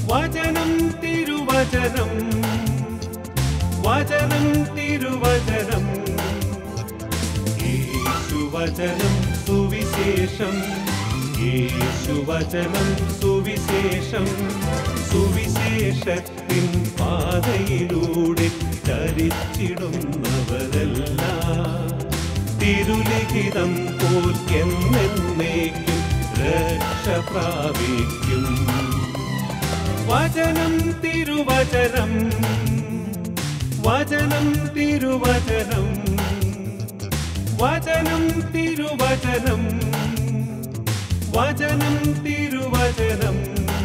വചനം തിരുവചനം വചനം തിരുവചനം യേശുവചനം സുവിശേഷം യേശുവചനം സുവിശേഷം സുവിശേഷത്തിൻ പാതയിലൂടെ ചരിച്ചിടുന്നവരെല്ലാം തിരുലിഖിതം പോൽ എന്നേക്കും രക്ഷ പ്രാപിക്കും. വചനം തിരുവചനം വചനം തിരുവചനം വചനം തിരുവചനം വചനം തിരുവചനം.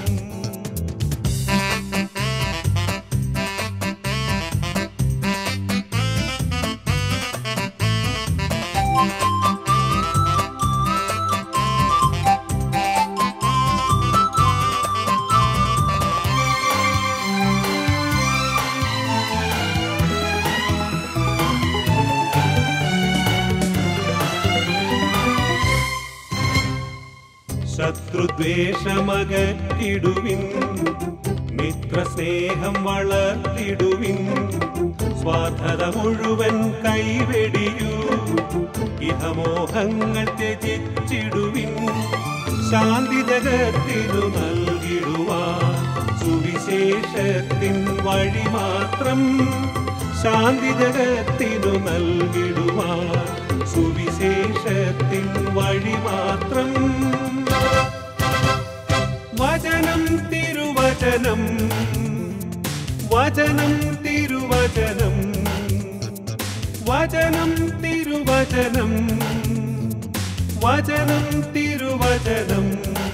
ശത്രുദ്വേഷമകറ്റിടുവിൻ മിത്രസ്നേഹം വളർത്തിടുവിൻ സ്വാർത്ഥത മുഴുവൻ കൈവെടിയൂ ഇഹമോഹങ്ങൾ ത്യജിച്ചിടുവിൻ ശാന്തി ജഗത്തിനു നൽകിടുവാൻ സുവിശേഷത്തിൻ വഴി മാത്രം ശാന്തി ജഗത്തിനു നൽകിടുവാൻ സുവിശേഷത്തിൻ വഴി മാത്രം. വചനം തിരുവചനം വചനം തിരുവചനം വചനം തിരുവചനം വചനം തിരുവചനം.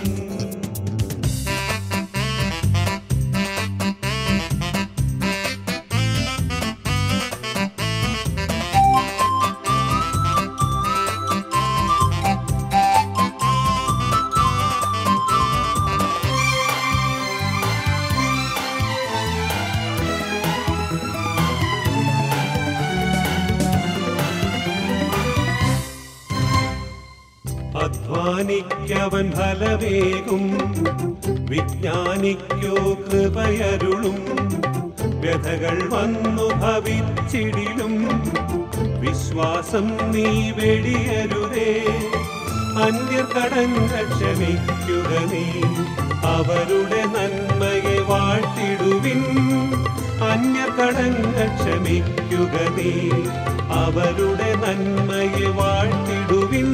അധ്വാനിക്കവൻ ഫലമേകും വിജ്ഞാനിക്കോ കൃപയരുളും വ്യഥകൾ വന്നു ഭവിച്ചിടിലും വിശ്വാസം നീ വെടിയരുതേ അന്യർ കടങ്ങൾ ക്ഷമിക്കുക നീ അവരുടെ നന്മയെ വാഴ്ത്തിടുവിൻ അന്യർ കടങ്ങൾ ക്ഷമിക്കുക നീ അവരുടെ നന്മയെ വാഴ്ത്തിടുവിൻ.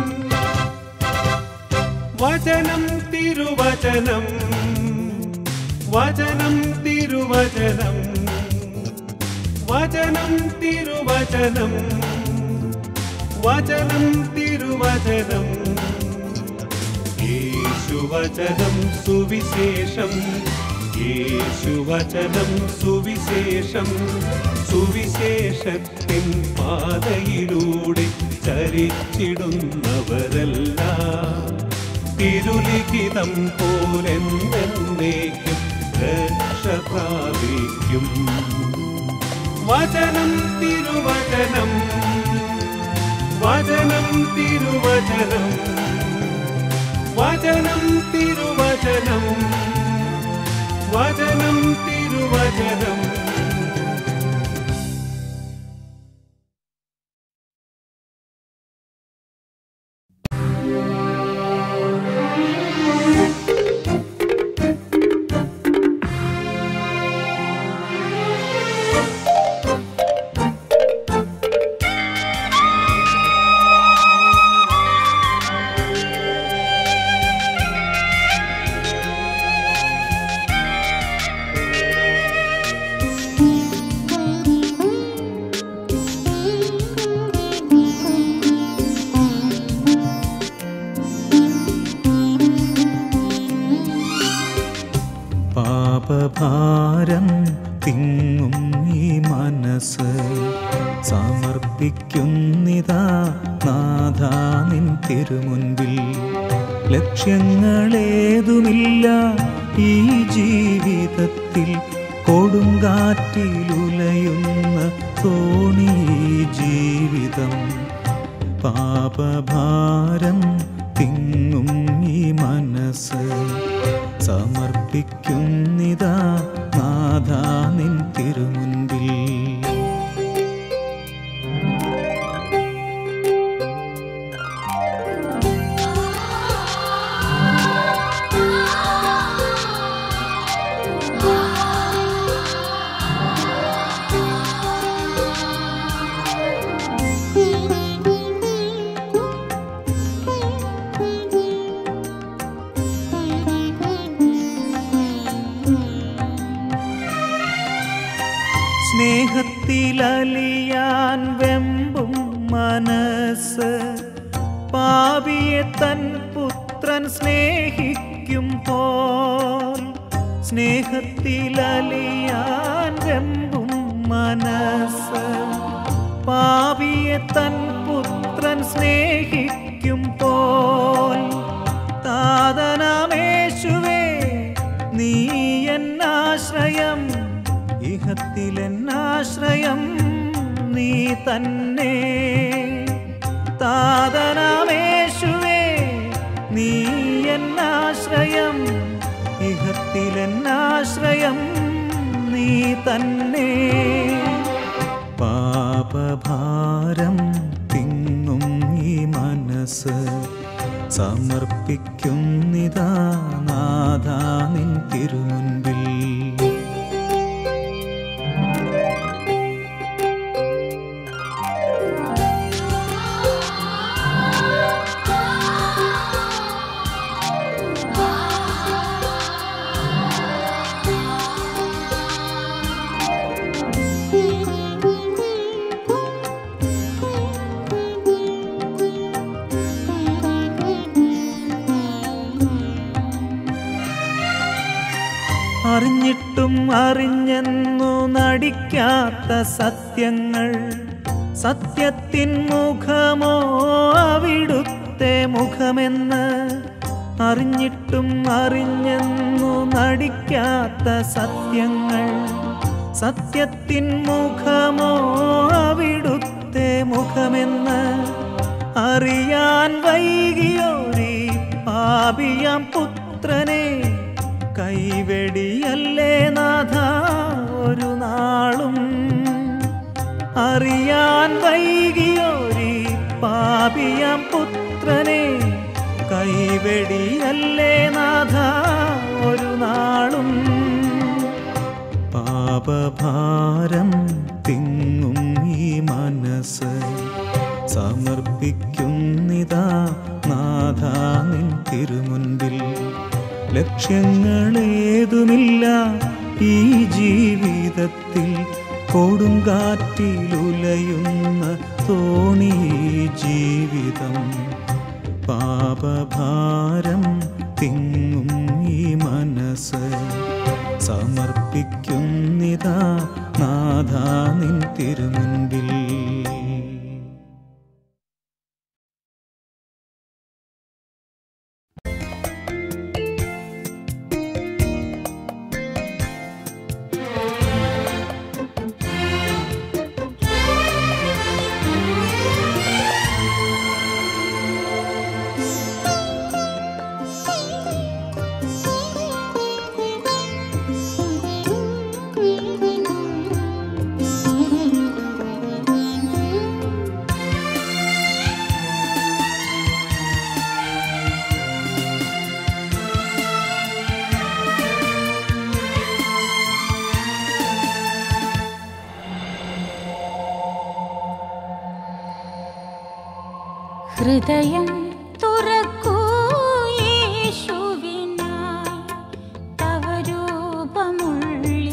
വചനം തിരുവചനം വചനം തിരുവചനം വചനം തിരുവചനം വചനം തിരുവചനം. യേശുവചനം സുവിശേഷം യേശുവചനം സുവിശേഷം സുവിശേഷത്തിൻ പാതയിലൂടെ ചരിച്ചിടുന്നവരെല്ലാം തിരുലിഖിതം പോലെന്നേക്കും രക്ഷ പ്രാപിക്കും. വചനം തിരുവചനം വചനം തിരുവചനം വചനം തിരുവചനം വചനം തിരുവചനം. പാപഭാരം തിങ്ങും ഈ മനസ്സ് സമർപ്പിക്കുന്നിതാ നാഥാ നിൻ തിരുമുൻപിൽ. ലക്ഷ്യങ്ങളേതുമില്ല ഈ ജീവിതത്തിൽ കൊടുങ്കാറ്റിലുലയുന്ന തോണി ജീവിതം. പാപഭാരം തിങ്ങും ഈ മനസ്സ് സമർപ്പിക്കുന്നിതാ നാഥാ നിൻ തിരുമുൻപിൽ. സ്നേഹത്തിലലിയാൻ വെമ്പും മനസ്സ് പാപിയെ തൻ പുത്രൻ സ്നേഹിക്കുമ്പോൾ. സ്നേഹത്തിലലിയാൻ വെമ്പും മനസ്സ് പാപിയെ തൻ പുത്രൻ സ്നേഹിക്കുമ്പോൾ. താതനാമേശുവേ നീ എന്നാശ്രയം, ഇഹത്തിലെന്നാശ്രയം നീ തന്നെ. താതനാമേശുവേ നീ എന്നാശ്രയം, ഇഹത്തിലെന്നാശ്രയം നീ തന്നെ. പാപഭാരം തിങ്ങും ഈ മനസ്സ് സമർപ്പിക്കുന്നിതാ നാഥാ നിൻ തിരുമുൻപിൽ. അറിഞ്ഞിട്ടും അറിഞ്ഞെന്നു നടിക്കാത്ത സത്യങ്ങൾ, സത്യത്തിൻ മുഖമോ അവിടുത്തെ മുഖമെന്ന്. അറിഞ്ഞിട്ടും അറിഞ്ഞെന്നു നടിക്കാത്ത സത്യങ്ങൾ, സത്യത്തിൻ മുഖമോ അവിടുത്തെ മുഖമെന്ന്. അറിയാൻ വൈകിയോരീ പാപിയാം പുത്രനെ കൈവെടിയല്ലേ നാഥാ ഒരു നാളും. അറിയാൻ വൈകിയോരീ പാപിയാം പുത്രനെ കൈവെടിയല്ലേ നാഥാ ഒരു നാളും. പാപഭാരം തിങ്ങും ഈ മനസ്സ് സമർപ്പിക്കുന്നിതാ നാഥാ നിൻ തിരുമുൻപിൽ. ലക്ഷ്യങ്ങളേതുമില്ല ഈ ജീവിതത്തിൽ, കൊടുങ്കാറ്റിലുലയുന്ന തോണി ജീവിതം. പാപഭാരം തിങ്ങും ഈ മനസ്സ് സമർപ്പിക്കുന്നിതാ നാഥാ നിൻ തിരുമുൻപിൽ. ഹൃദയം തുറക്കൂ യേശുവിനായി, തവ രൂപമുള്ളിൽ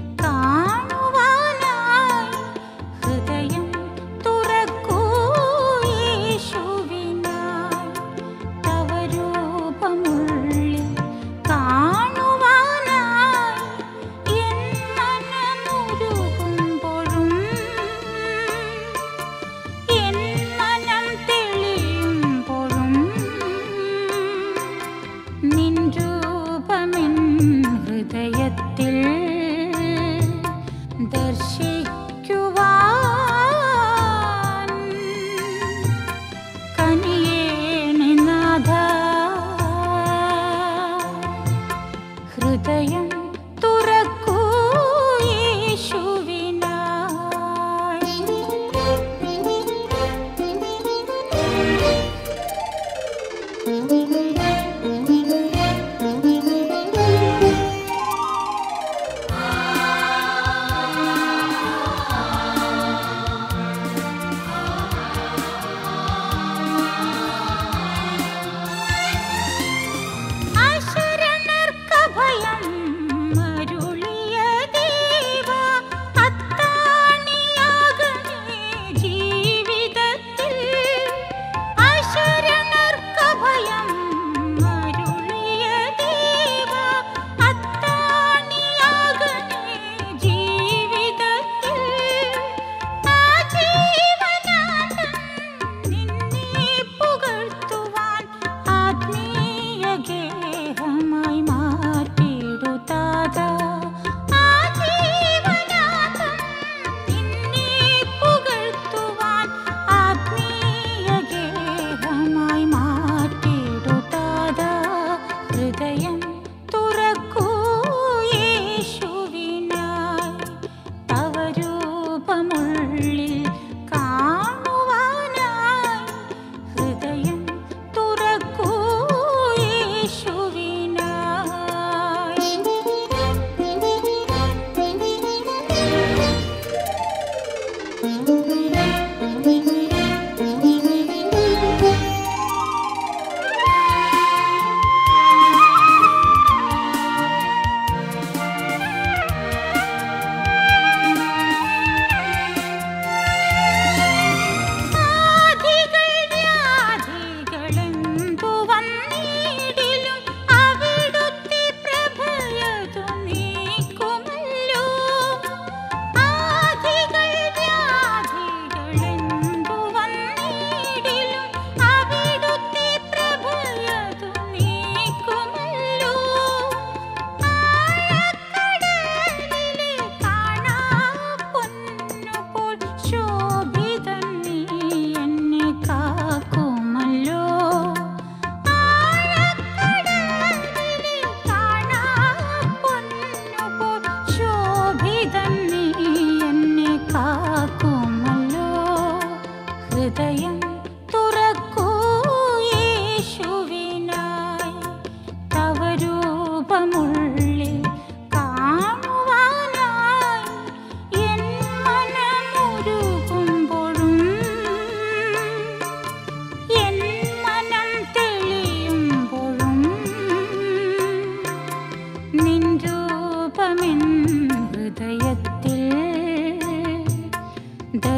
കാണുവാനായി. ഹൃദയം തുറക്കൂ യേശുവിനായി, തവ രൂപമുള്ളിൽ കാണുവാനായി. എൻ മനമുരുകുമ്പോഴും എൻ മനം തെളിയുമ്പോഴും നിൻ രൂപമെൻ ഹൃദയത്തിൽ ദർശിക്കുവാൻ കനിയേണേ നാഥാ.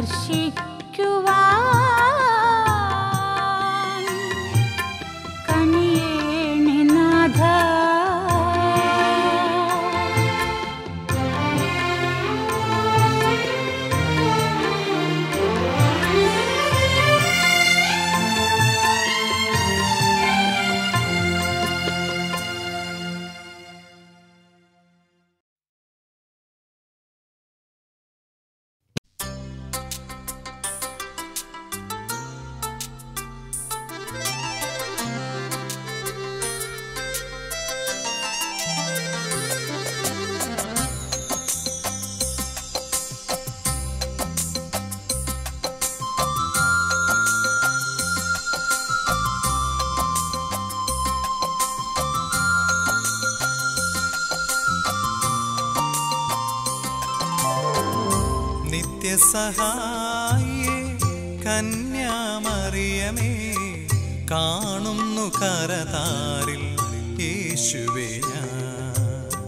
സ്പർശിക്കുവാൻ കനിയേണി നാഥ. നിത്യസഹായേ കന്യാമറിയമേ, കാണുന്നു കരതാരിൽ യേശുവേ ഞാൻ.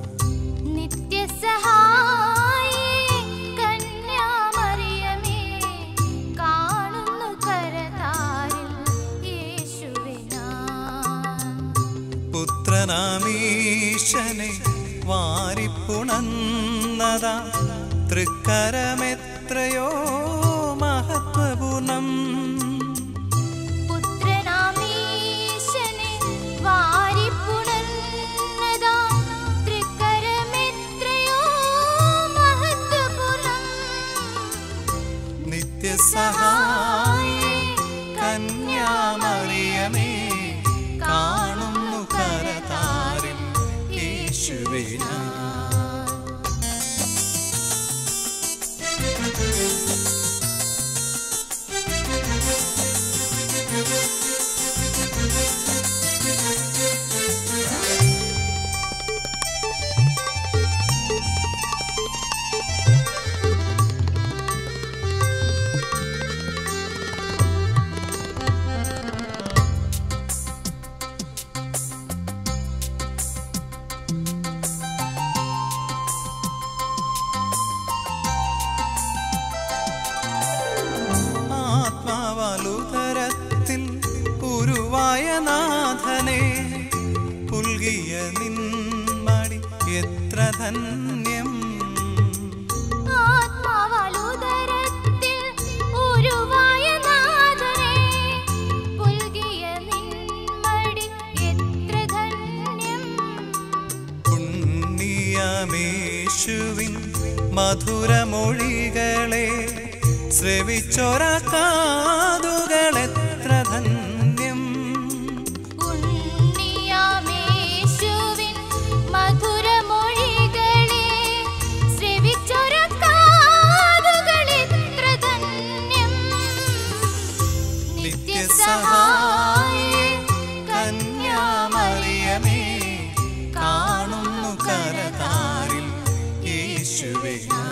നിത്യസഹായേ കന്യാമറിയമേ, കാണുന്നു കരതാരിൽ യേശുവേ ഞാൻ. പുത്രനാമീശനെ വാരിപ്പുണന്നതാ തൃക്കരമെത്രയോ മഹത്വപൂർണം. പുത്രനാമീശനെ വാരിപ്പുണന്നതാ തൃക്കരമെത്രയോ മഹത്വപൂർണം. നിത്യസഹായേ കന്യാമറിയമേ, കാണുന്നു കരതാരിൽ യേശുവേ ഞാൻ. ആത്മാവലുതരത്തിൽ ഉരുവായ നാഥനെ, പുൽകിയ നിൻമടി എത്ര ധന്യം. ആത്മാവലുദരത്തിൽ ഉരുവായ നാഥനെ, പുൽകിയ നിൻമടി എത്ര ധന്യം. പുണ്യമേശുവിൻ മധുരമൊഴികളെ ശ്രവിച്ചൊര കാതുകളെത്ര ധന്യം. പുണ്യമേശുവിൻ മധുരമൊഴികളെ ശ്രവിച്ചൊര കാതുകളെത്ര ധന്യം. നിത്യസഹായേ കന്യാമറിയമേ, കാണുന്നു കരതാരിൽ യേശുവേ ഞാൻ.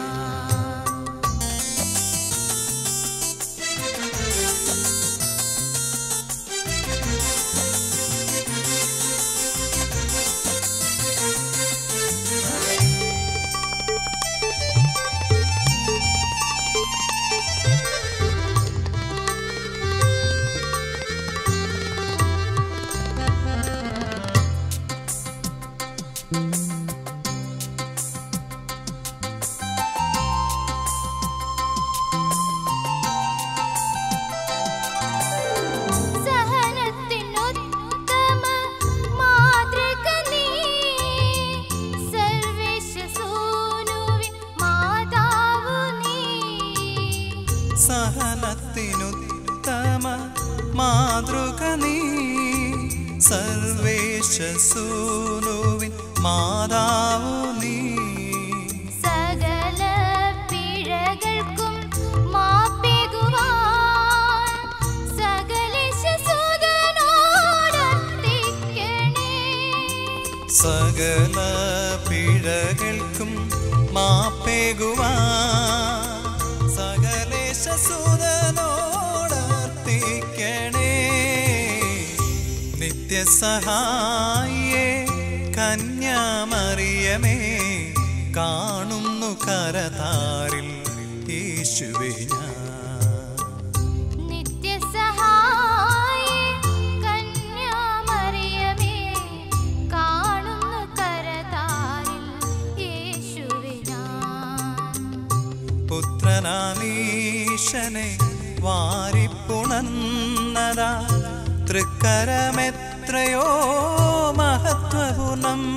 സഹനത്തിനുത്തമ മാതൃക നീ, സർവേശസൂനുവിൻ മാതാവു നീ. സകല പിഴകൾക്കും മാപ്പേകുവാൻ സകലേശസുതനോടർത്ഥിക്കണേ. സകല പിഴകൾക്കും മാപ്പേകുവാൻ സകലേശസുതനോടർത്ഥിക്കണേ. നിത്യസഹായേ കന്യാമറിയമേ, കാണുന്നു കരതാരിൽ യേശുവേ ഞാൻ. പുത്രനാമീശനെ വാരിപ്പുണർന്നതാ തൃക്കരമെത്രയോ മഹത്വപൂർണം.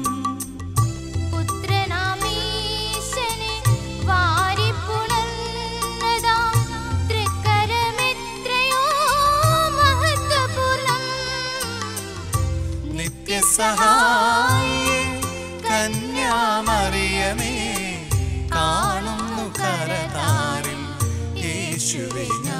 പുത്രനാമീശനെ വാരിപ്പുണർന്നതാ തൃക്കരമെത്രയോ മഹത്വപൂർണം. നിത്യസഹായേ കന്യാമറിയമേ കാണുന്നു കരതാരിൽ യേശുവേ ഞാൻ.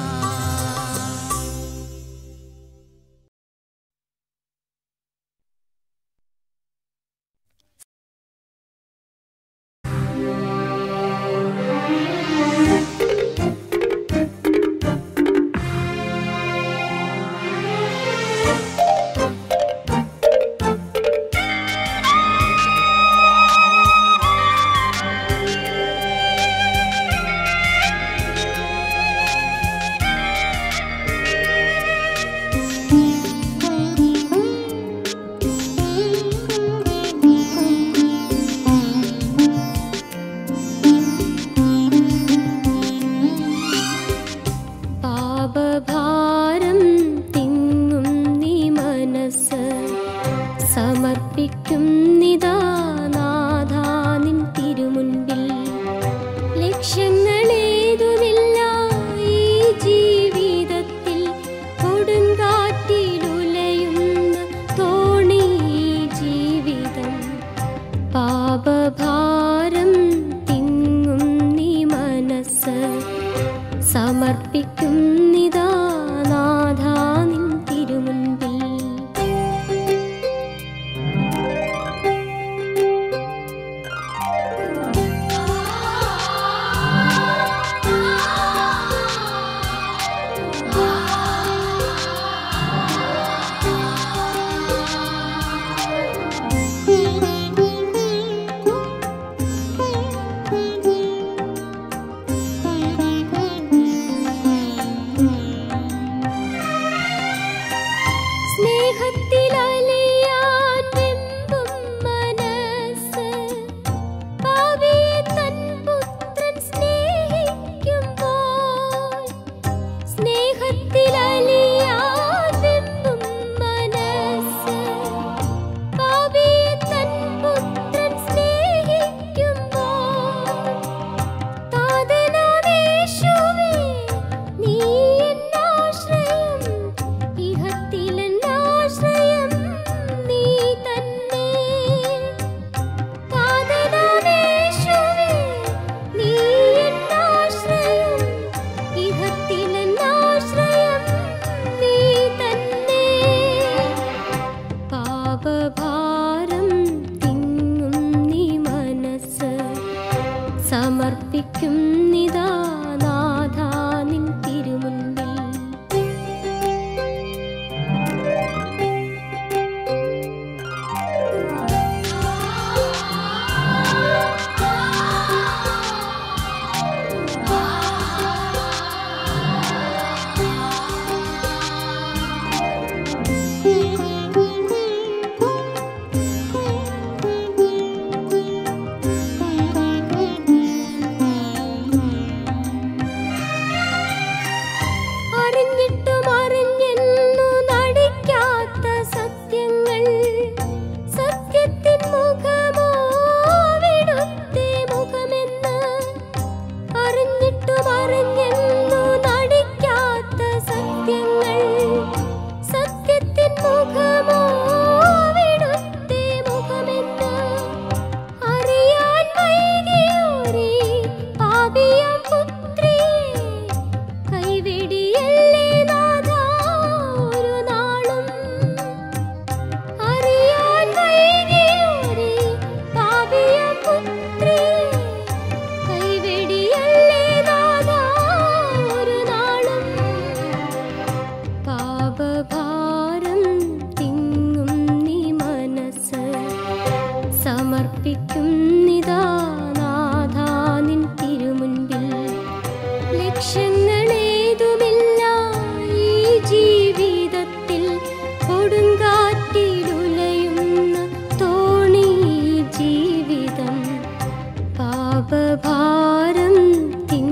പാപഭാരം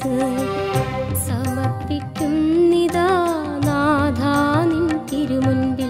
മനസ്സ് സമർപ്പിക്കുന്നിതാ നാഥാ നിൻ തിരുമുൻപിൽ.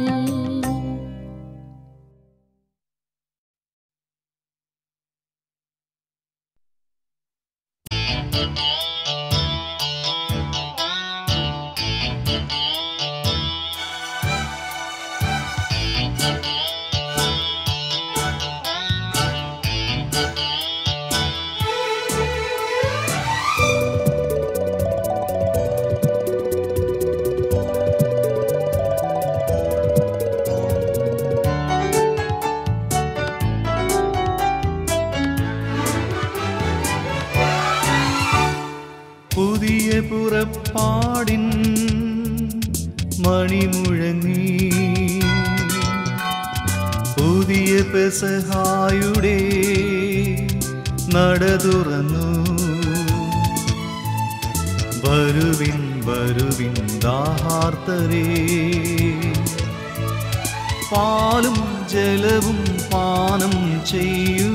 പുതിയ പുറപ്പാടിൻ മണിമുഴങ്ങി, പുതിയ പെസഹായുടെ നട തുറന്നു. വരുവിൻ വരുവിൻ ദാഹാർത്തരേ, പാലും ജലവും പാനം ചെയ്യൂ.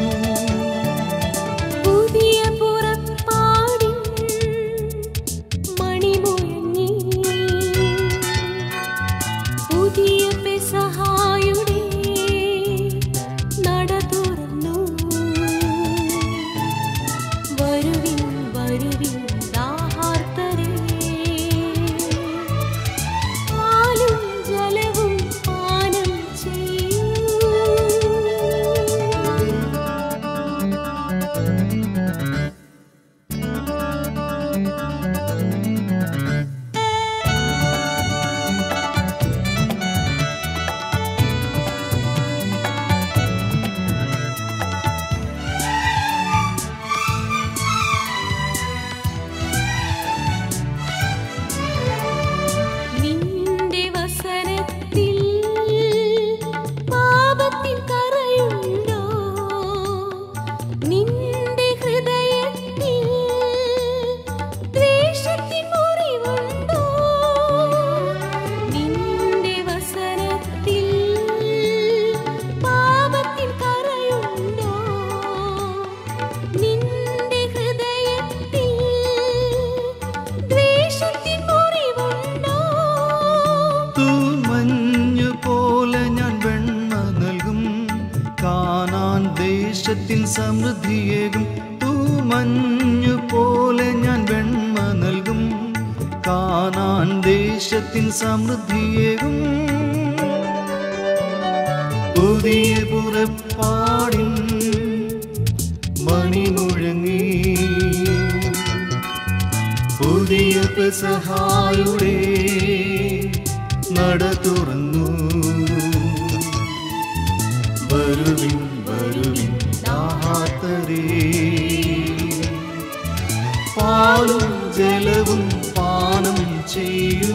സമൃദ്ധിയേകും തൂമഞ്ഞു പോലെ ഞാൻ വെണ്മ നൽകും. കാനാൻ ദേശത്തിൻ സമൃദ്ധിയേകും. പുതിയ പുറപ്പാടിൻ മണിമുഴങ്ങി, പുതിയ പെസഹായുടെ നട തുറന്നു. വരുവിൻ വരുവിൻ ദാഹാർത്തരേ, പാലും ജലവും പാനം ചെയ്യൂ.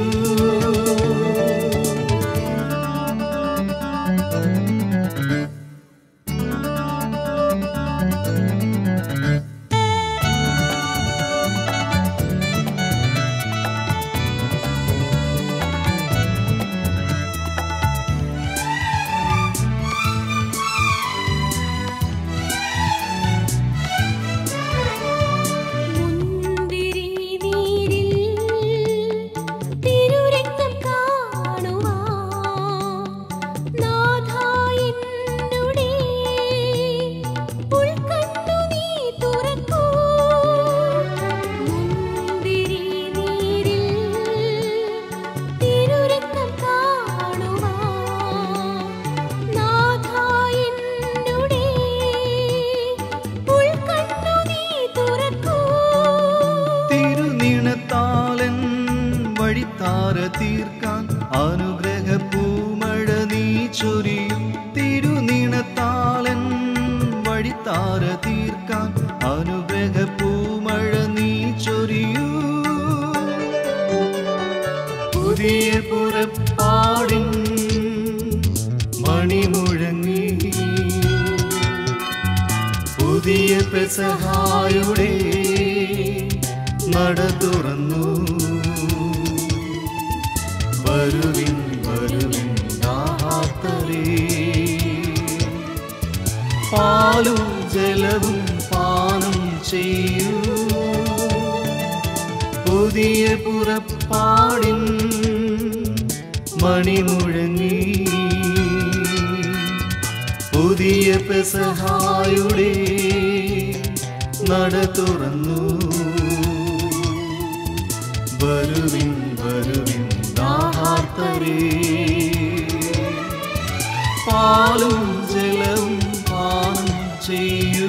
തീർക്കാൻ അനുഗ്രഹ പൂമഴ നീ ചൊരിയും. തിരുനീണത്താലൻ വഴിത്താര തീർക്കാൻ അനുഗ്രഹ പൂമഴ നീ ചൊരിയൂ. പുതിയ പുറപ്പാടിൻ മണിമുഴങ്ങി, പുതിയ പെസഹായുടെ നട തുറന്നു. വരുവിൻ വരുവിൻ ദാഹാർത്തരേ, പാലും ജലവും പാനം ചെയ്യൂ. പുതിയ പുറപ്പാടിൻ മണിമുഴങ്ങി പുതിയ പെസഹായുടെ നട തുറന്നു. വരുവിൻ വരുവിൻ ദാഹാർത്തരേ, പാലും ജലവും പാനം ചെയ്യൂ.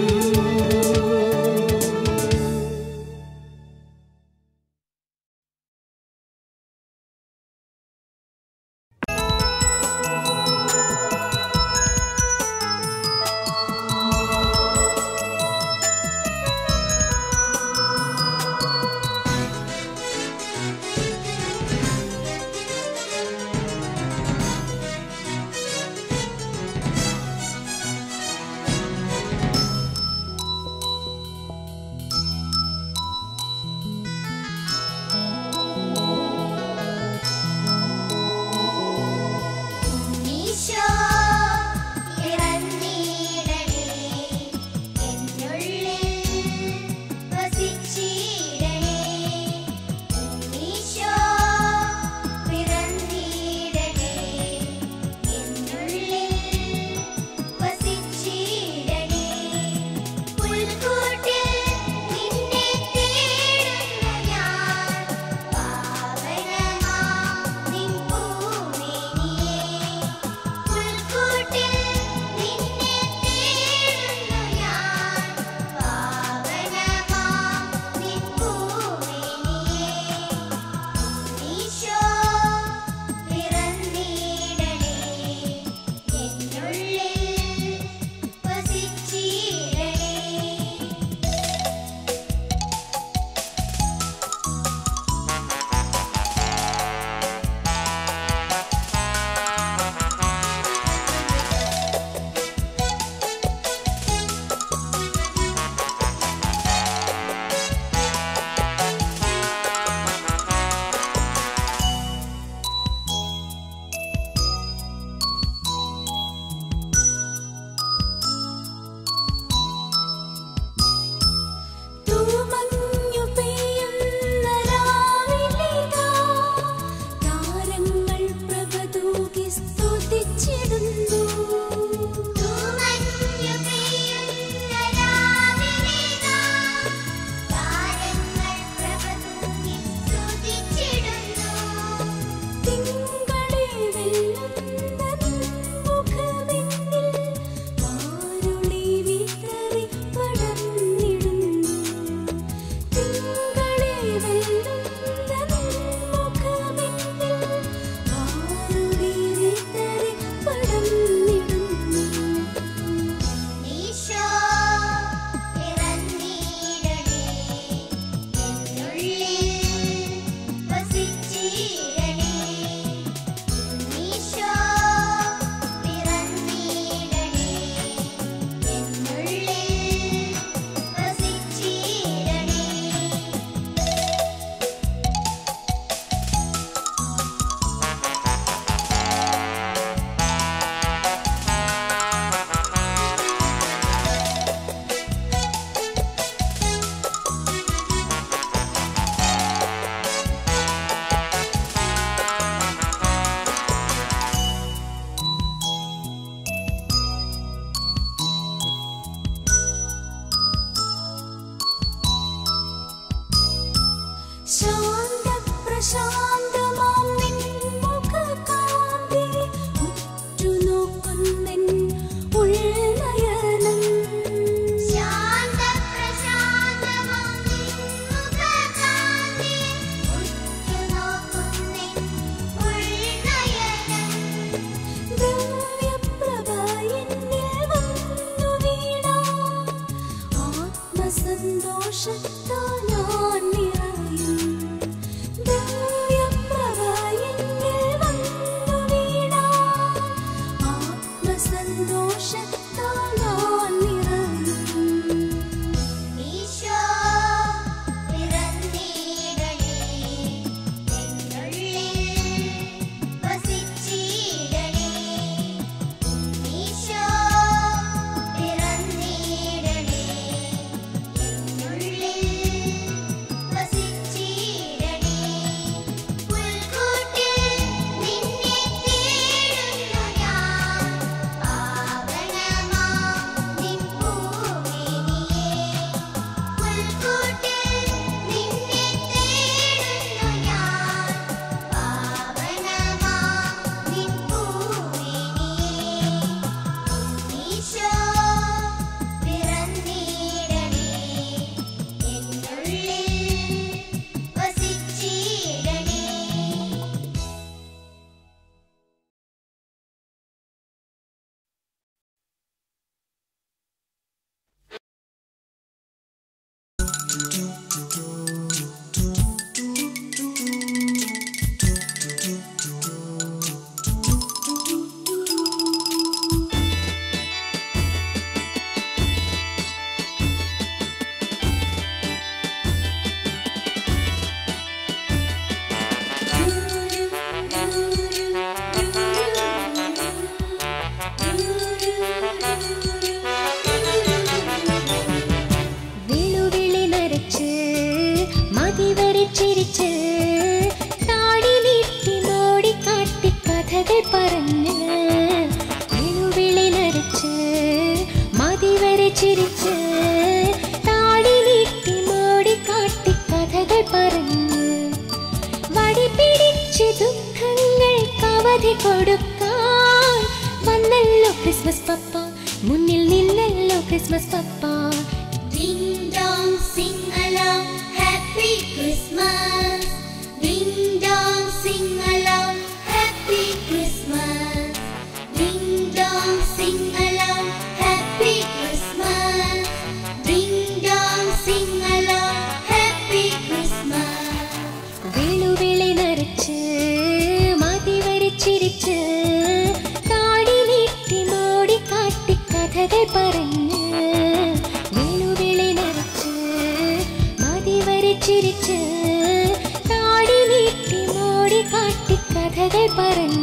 ചിരിച്ച് താടി നീട്ടി മോടി കാട്ടി കഥകൾ പറഞ്ഞ് വടി പിടിച്ച് ദുഃഖങ്ങൾക്ക് അവധി കൊടുക്കാൻ വന്നല്ലോ ക്രിസ്മസ് പപ്പ, മുന്നിൽ നിന്നല്ലോ ക്രിസ്മസ് പപ്പ. Ding dong, sing along, happy Christmas. Ding dong, sing along, happy Christmas. Ding dong, sing along, happy Christmas. Ding dong, sing along, happy Christmas. വേളുവിളി നരച്ച് മതി വരച്ചിരിച്ച് താടി നീട്ടി മോടി കാട്ടി കഥകൾ പറഞ്ഞ് വേളുവിളി നരച്ച് മതി വരച്ചിരിച്ച് താടി നീട്ടി മോടി കാട്ടി കഥകൾ പറഞ്ഞ്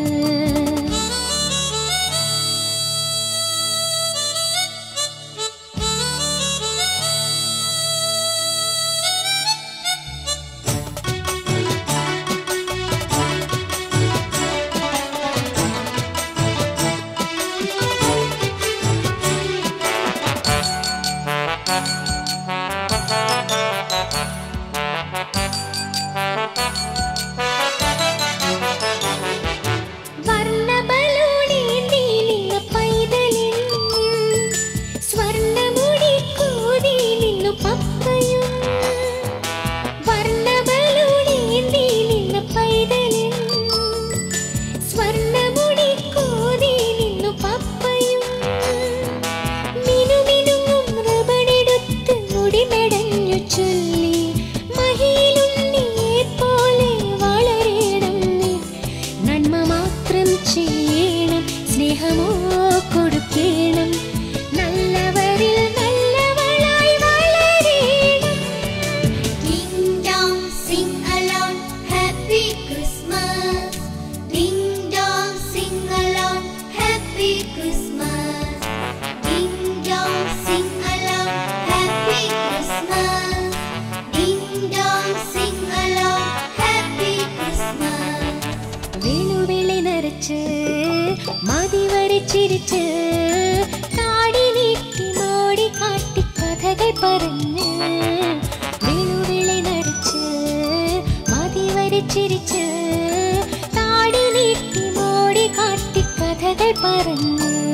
മതി വരച്ചിരിച്ച് താടി നീട്ടി മോടി കാട്ടി കഥകൾ പറഞ്ഞ് വേളുവിളി നരച്ച് മതി വരച്ചിരിച്ച് താടി നീട്ടി മോടി കാട്ടി കഥകൾ പറഞ്ഞ്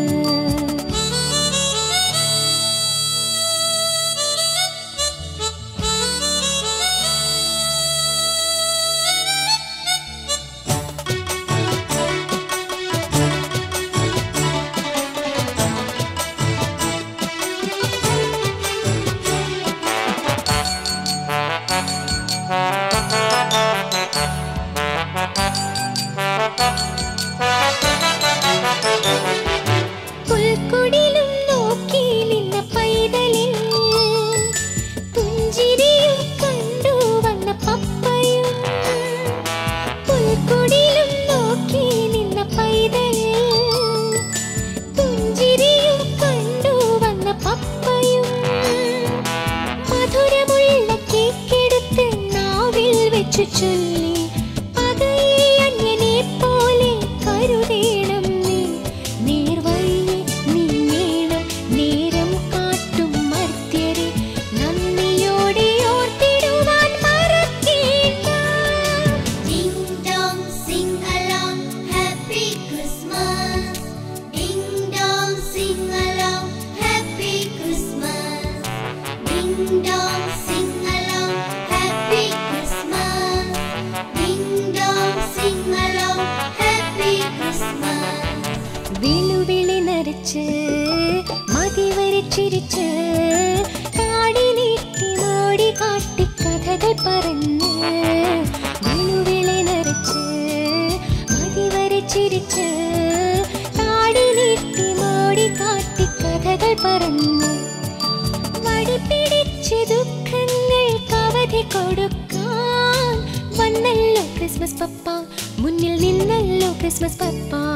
പുൽക്കുടിലും നോക്കി നിന്ന പൈതലിൽ പുഞ്ചിരിയും കണ്ടു വന്ന പപ്പയും. പുൽക്കുടിലും നോക്കി നിന്ന പൈതലിൽ പുഞ്ചിരിയും കണ്ടു വന്ന പപ്പയും. മധുരമുള്ള കേക്കെടുത്ത് നാവിൽ വെച്ചു ചൊല്ലി പകയെ അന്യനെ പോലെ കരുതേണം നീ നേർവഴി നീങ്ങേണം നേരം കാട്ടും മർത്യരെ നന്ദിയോടെ ഓർത്തിടുവാൻ മറക്കേണ്ട. Ding dong, sing along, happy Christmas. Ding dong, sing along, happy Christmas. Ding dong, sing along, happy Christmas. Ding dong, sing along, happy Christmas. വേളുവിളി നരച്ച് മതി വരച്ചിരിച്ച് താടി നീട്ടി മോടി കാട്ടി കഥകൾ പറഞ്ഞ് വേളുവിളി നരച്ച് മതി വരച്ചിരിച്ച് താടി നീട്ടി മോടി കാട്ടി കഥകൾ പറഞ്ഞ് വടി പിടിച്ച് ദുഃഖങ്ങൾക്ക് അവധി കൊടുക്കാൻ വന്നല്ലോ ക്രിസ്മസ് പപ്പ, മുന്നിൽ നിന്നല്ലോ ക്രിസ്മസ് പപ്പ.